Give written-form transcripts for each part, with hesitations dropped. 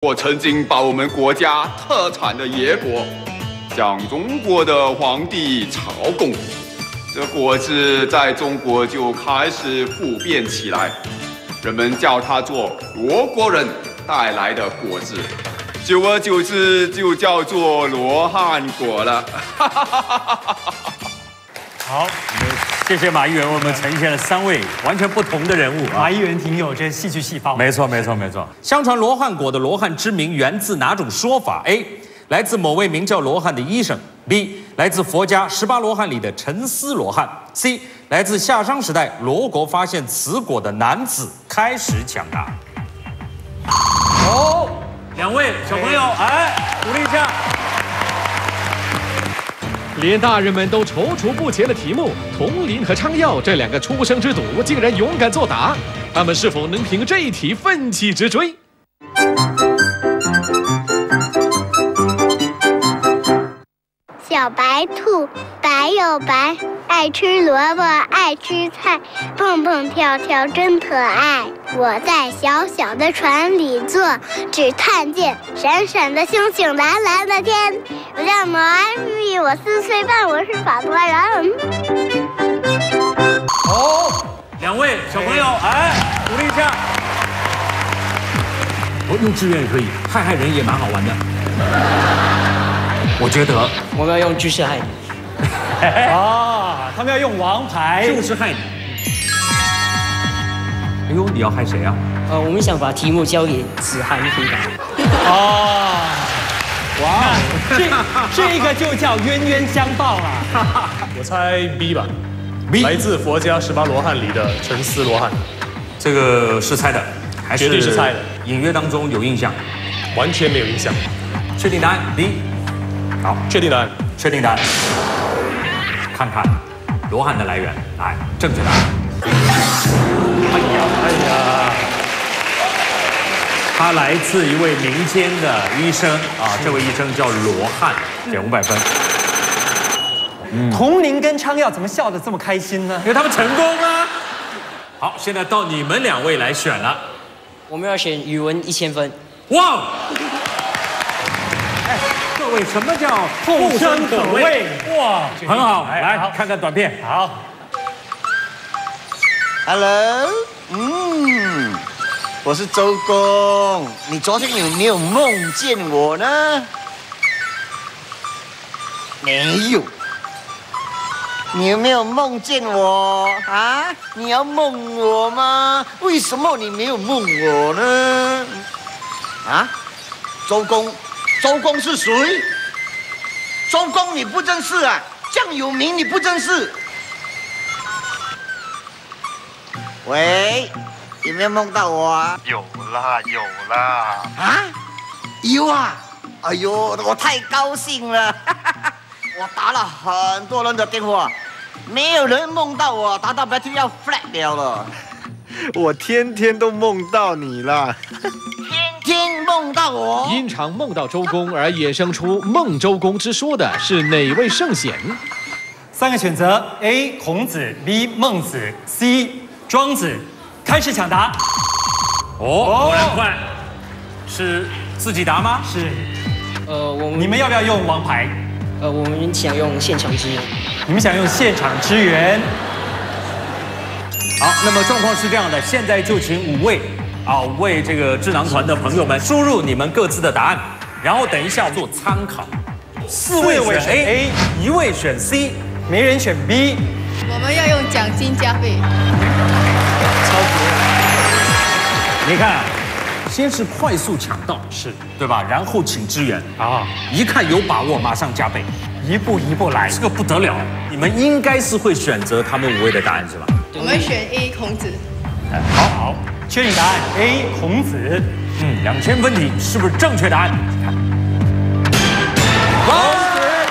我曾经把我们国家特产的野果向中国的皇帝朝贡，这果子在中国就开始普遍起来，人们叫它做罗国人带来的果子，久而久之就叫做罗汉果了。 好，谢谢马议员为我们呈现了3位完全不同的人物啊。 马议员挺有这戏剧细胞。 没错。相传罗汉果的罗汉之名源自哪种说法 ？A. 来自某位名叫罗汉的医生 ；B. 来自佛家18罗汉里的沉思罗汉 ；C. 来自夏商时代罗国发现此果的男子。开始抢答。好，2位小朋友，鼓励一下。 连大人们都踌躇不前的题目，佟林和昌耀这2个初生之犊竟然勇敢作答，他们是否能凭这一题奋起直追？ 小白兔白又白，爱吃萝卜爱吃菜，蹦蹦跳跳真可爱。我在小小的船里坐，只看见闪闪的星星蓝蓝的天。我叫毛安玉，我4岁半，我是法国人。 好，2位小朋友，鼓励一下。用志愿可以，害人也蛮好玩的。我觉得我们要用句式害你。 他们要用王牌， 就是害你。哎呦，你要害谁啊？ 我们想把题目交给子涵回答。 哇，这个就叫冤冤相报啊！ 我猜 B 吧 ，B 来自佛家18罗汉里的沉思罗汉。 这个是猜的，还是绝对是猜的？ 隐约当中有印象， 完全没有印象。 确定答案 B。好， 确定答案。 确定答案。看看罗汉的来源，来，正确答案。哎呀，他来自一位民间的医生啊，这位医生叫罗汉，减500分。 佟林跟昌耀怎么笑得这么开心呢？ 因为他们成功了。好，现在到你们2位来选了。 我们要选语文1000分。 哇！各位，什么叫后生可畏？哇，很好，来看看短片。 好 ，Hello， 我是周公，你昨天有没有梦见我呢？没有。你有没有梦见我啊？你要梦我吗？为什么你没有梦我呢？啊，周公是谁？周公你不认识啊？这样有名你不认识？喂，有没有梦到我啊？ 有啦。 啊？有啊！哎呦，我太高兴了！我打了很多人的电话，没有人梦到我，打到 battery 要 flat 掉了。 我天天都梦到你啦。 天梦到我， 因常梦到周公而衍生出梦周公之说的是哪位圣贤 ？3个选择 ：A. 孔子 ，B. 孟子 ，C. 庄子。开始抢答。 果然快，是自己答吗？ 是。 你们要不要用王牌？ 我们想用现场支援。 你们想用现场支援？ 好，那么状况是这样的，现在就请5位。为这个智囊团的朋友们输入你们各自的答案，然后等一下做参考。4位选 A， 1位选 C， 没人选 B。 我们要用奖金加倍。 超绝！你看，先是快速抢到， 是对吧？然后请支援一看有把握，马上加倍， 一步一步来， 这个不得了。你们应该是会选择他们5位的答案是吧？ 我们选 A 孔子。 好。确定答案 A 孔子 ，2000分题是不是正确答案？看， 孔子，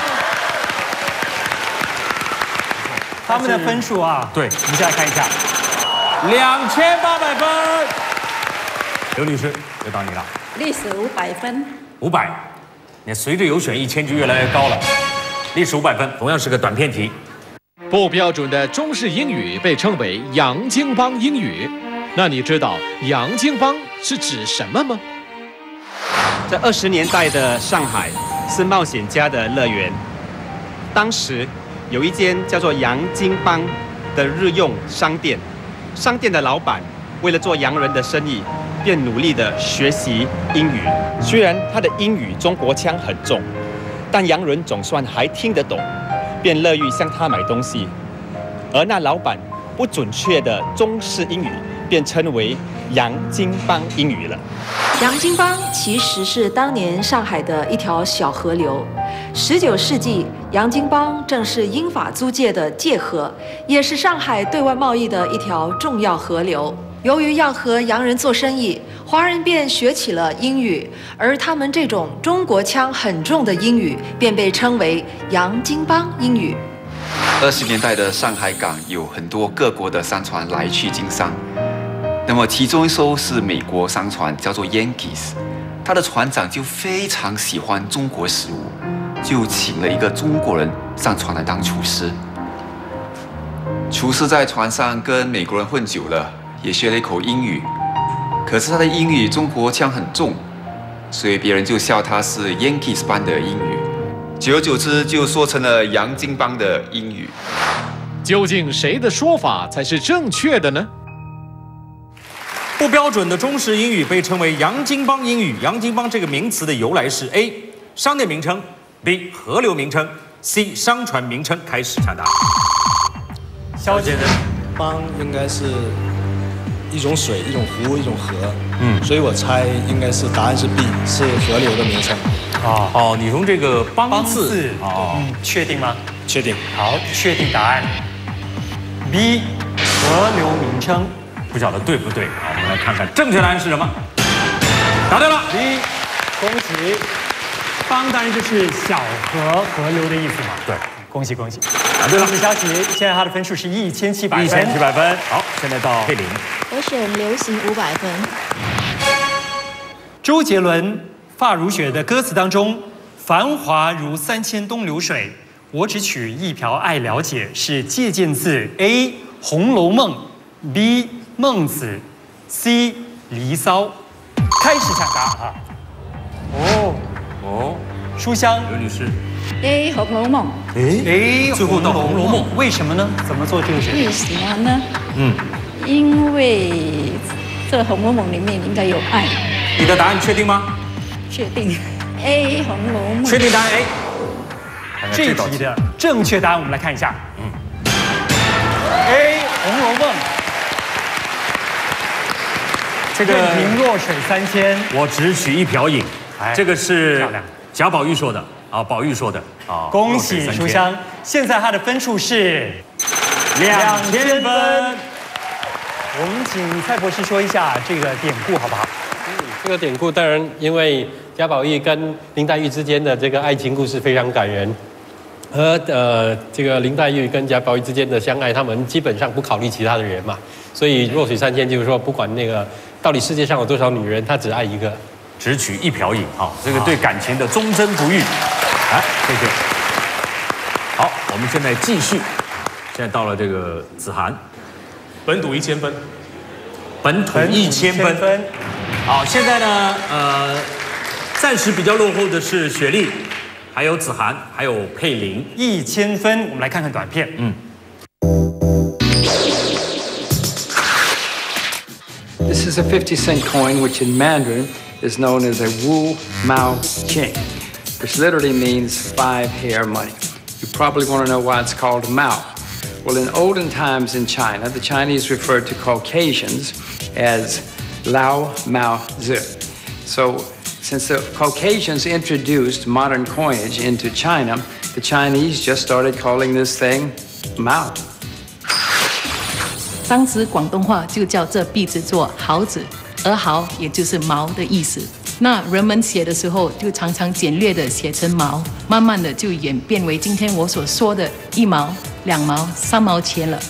他们的分数啊， 对， 我们再来看一下 ，2800分。刘律师，又到你了。 历史500分。 500，你随着有选1000就越来越高了。历史500分，同样是个短片题。 不标准的中式英语被称为洋经邦英语。那你知道洋经邦是指什么吗？ 在20年代的上海是冒险家的乐园。当时有一间叫做洋金帮的日用商店，商店的老板为了做洋人的生意，便努力地学习英语。虽然他的英语中国腔很重，但洋人总算还听得懂，便乐于向他买东西。而那老板不准确的中式英语，便称为洋金帮英语了。 洋金帮其实是当年上海的一条小河流。19世纪，洋金帮正是英法租界的界河，也是上海对外贸易的一条重要河流。由于要和洋人做生意，华人便学起了英语，而他们这种中国腔很重的英语，便被称为洋金帮英语。 20年代的上海港有很多各国的商船来去经商，那么其中一艘是美国商船，叫做 Yankees， 他的船长就非常喜欢中国食物，就请了一个中国人上船来当厨师。厨师在船上跟美国人混久了，也学了一口英语，可是他的英语中国腔很重，所以别人就笑他是 Yankees 班的英语。久而久之，就说成了洋金帮的英语。 究竟谁的说法才是正确的呢？ 不标准的中式英语被称为洋金帮英语。洋金帮这个名词的由来是 A. 商店名称 B. 河流名称 C. 商船名称。开始抢答。 小姐的帮应该是一种水、一种湖、一种河，所以我猜应该是答案是 B， 是河流的名称。 哦，你从这个帮字确定吗？ 确定。 好，确定答案 B， 河流名称。 不晓得对不对？好，我们来看看正确答案是什么。答对了 B， 恭喜。帮当然就是小河、河流的意思嘛。 对， 恭喜恭喜。 答对了。 恭喜小喜，现在他的分数是1700分。 1700分。好，现在到佩玲。 我选流行500分。 周杰伦《发如雪》的歌词当中，繁华如3000东流水，我只取一瓢爱了解，是借鉴自 A《红楼梦》B 孟子 C 离骚。开始抢答啊！书香刘女士 A《红楼梦》。 最后到《红楼梦》，为什么呢？怎么做这个选择？ 为什么呢？因为这《红楼梦》里面应该有爱。 你的答案确定吗？ 确定。A《红楼梦》。 确定答案 A。 这一题的正确答案我们来看一下。A《红楼梦》。 这个任凭弱水3000， 我只取一瓢饮。这个是贾宝玉说的啊，宝玉说的啊。 恭喜书香，现在他的分数是2000分。我们请蔡博士说一下这个典故好不好？ 这个典故当然因为贾宝玉跟林黛玉之间的这个爱情故事非常感人，和这个林黛玉跟贾宝玉之间的相爱，他们基本上不考虑其他的人嘛，所以弱水3000就是说不管那个到底世界上有多少女人，他只爱一个。 只取一瓢饮啊，这个对感情的忠贞不渝。来，谢谢。好，我们现在继续。现在到了这个子涵， 本土1000分， 本土1000分。好，现在呢，暂时比较落后的是雪莉，还有子涵，还有佩玲 ，1000分。我们来看看短片。 This is a 50-cent coin, which in Mandarin is known as a Wu Mao King, which literally means 5-hair money. You probably want to know why it's called Mao. Well, in olden times in China, the Chinese referred to Caucasians as Lao Mao Zi. So, since the Caucasians introduced modern coinage into China, the Chinese just started calling this thing Mao. 当时广东话就叫这币子做毫子，而毫也就是毛的意思。那人们写的时候就常常简略的写成毛，慢慢的就演变为今天我所说的1毛、2毛、3毛钱了。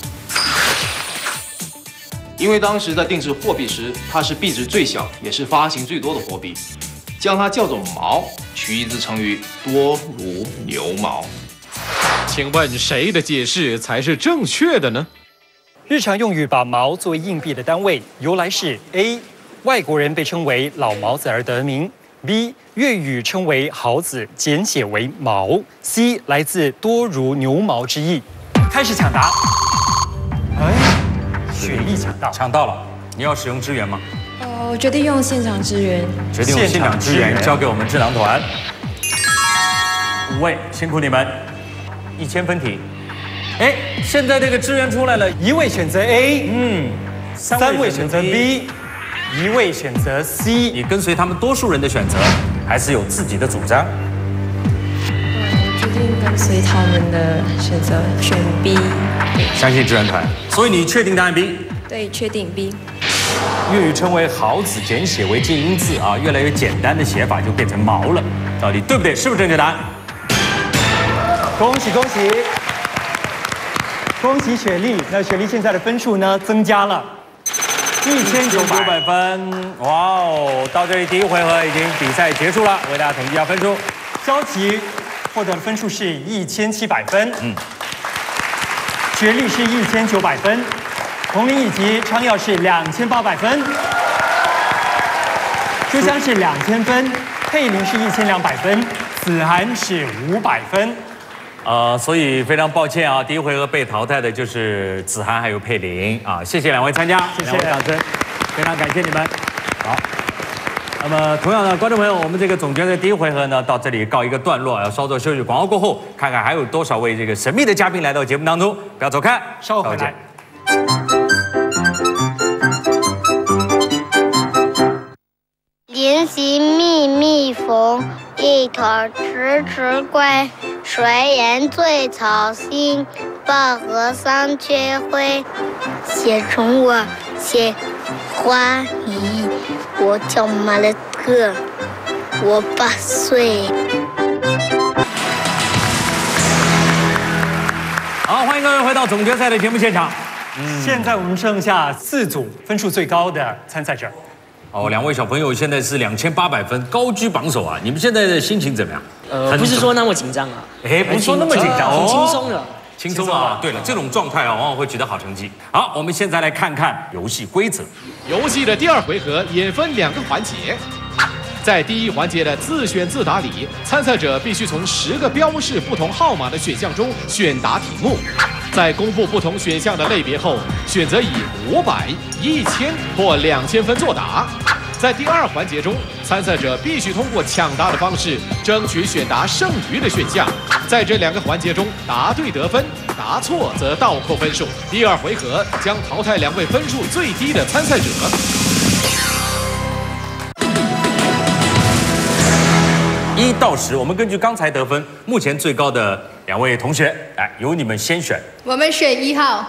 因为当时在定制货币时，它是币值最小，也是发行最多的货币，将它叫做毛，取意自成语多如牛毛。 请问谁的解释才是正确的呢？ 日常用语把毛作为硬币的单位，由来是 A. 外国人被称为老毛子而得名 B. 粤语称为毫子，简写为毛。C. 来自多如牛毛之意。开始抢答。哎，雪莉抢到了。你要使用支援吗？ 我决定用现场支援。 决定用现场支援，交给我们智囊团。5位，辛苦你们。1000分题。哎，现在这个支援出来了 ，1位选择 A， 3位选择 B， 1位选择 C。 你跟随他们多数人的选择，还是有自己的主张？ 我决定跟随他们的选择，选 B。 相信支援团，所以你确定答案 B？ 对，确定 B。 粤语称为毫子，简写为近音字啊，越来越简单的写法就变成毛了，到底对不对？是不是正确答案？ 恭喜恭喜！恭喜雪莉，那雪莉现在的分数呢增加了1900 分。哇哦，到这里第1回合已经比赛结束了，为大家统计一下分数。 焦琪获得的分数是1700分，雪莉是1900分，童林以及昌耀是2800分，朱香是2000分，佩玲是1200分，子涵是500分。 所以非常抱歉啊，第1回合被淘汰的就是子涵还有佩玲啊，谢谢2位参加， 谢谢 2位掌声，非常感谢你们。好，那么同样的观众朋友，我们这个总决赛第1回合呢到这里告一个段落，要稍作休息，广告过后看看还有多少位这个神秘的嘉宾来到节目当中，不要走开， 稍后回来。 临行密密缝，一团迟迟归。谁言最草心，报河桑缺灰。写成我写花泥，我叫马勒克，我8岁。 好，欢迎各位回到总决赛的节目现场。 现在我们剩下4组分数最高的参赛者。 哦，2位小朋友现在是2800分，高居榜首啊！你们现在的心情怎么样？ 不是说那么紧张啊。 哎，不是说那么紧张， 很轻松的。 轻松啊！对了，这种状态啊，往往会取得好成绩。好，我们现在来看看游戏规则。 游戏的第2回合也分2个环节。在第1环节的自选自答里，参赛者必须从10个标示不同号码的选项中选答题目。在公布不同选项的类别后，选择以500、1000或2000分作答。在第2环节中，参赛者必须通过抢答的方式争取选答剩余的选项。在这2个环节中，答对得分，答错则倒扣分数。第2回合将淘汰2位分数最低的参赛者。 1到10，我们根据刚才得分，目前最高的2位同学，来由你们先选。 我们选1号。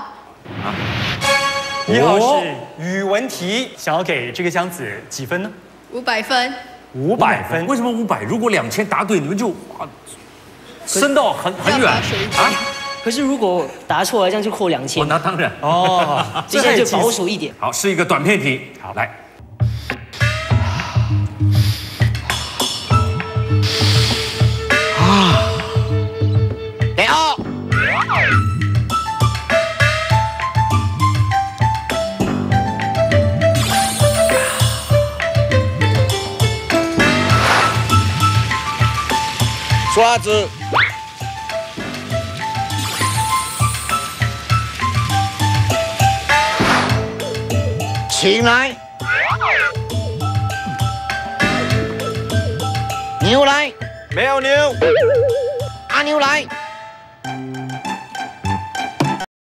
1号是语文题，想要给这个箱子几分呢 ？500分。 500分？ 为什么500？如果2000答对，你们就升到很远啊！ 可是如果答错了，这样就扣2000。 哦，那当然哦，这现在就保守一点。 好，是一个短片题。好，来。 你好。刷子。请来。牛来。 没有牛。 阿牛来。